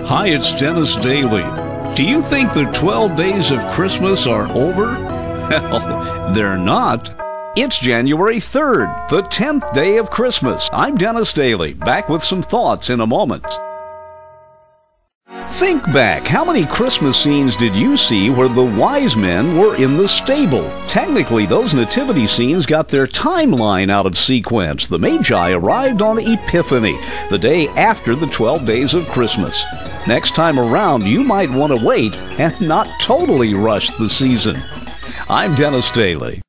Hi, it's Dennis Daly. Do you think the 12 days of Christmas are over? Well, they're not. It's January 3rd, the 10th day of Christmas. I'm Dennis Daly, back with some thoughts in a moment. Think back, how many Christmas scenes did you see where the wise men were in the stable? Technically, those nativity scenes got their timeline out of sequence. The Magi arrived on Epiphany, the day after the 12 days of Christmas. Next time around, you might want to wait and not totally rush the season. I'm Dennis Daly.